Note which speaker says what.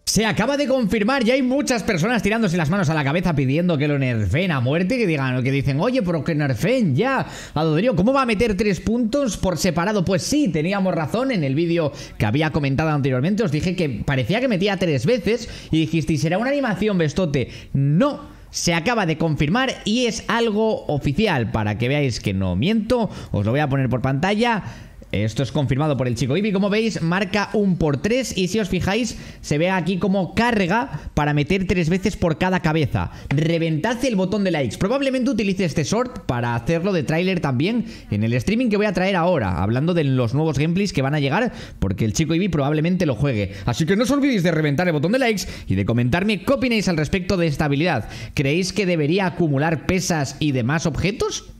Speaker 1: Se acaba de confirmar, ya hay muchas personas tirándose las manos a la cabeza pidiendo que lo nerfeen a muerte, que dicen, oye, pero que nerfeen ya a Dodrio. ¿Cómo va a meter 3 puntos por separado? Pues sí, teníamos razón. En el vídeo que había comentado anteriormente os dije que parecía que metía 3 veces y dijisteis, ¿será una animación, Bestote? No. Se acaba de confirmar y es algo oficial. Para que veáis que no miento, os lo voy a poner por pantalla. Esto es confirmado por el chico Ibi. Como veis, marca 1×3 y si os fijáis, se ve aquí como carga para meter 3 veces por cada cabeza. Reventad el botón de likes. Probablemente utilice este short para hacerlo de tráiler también en el streaming que voy a traer ahora, hablando de los nuevos gameplays que van a llegar, porque el chico Ibi probablemente lo juegue. Así que no os olvidéis de reventar el botón de likes y de comentarme qué opináis al respecto de esta habilidad. ¿Creéis que debería acumular pesas y demás objetos?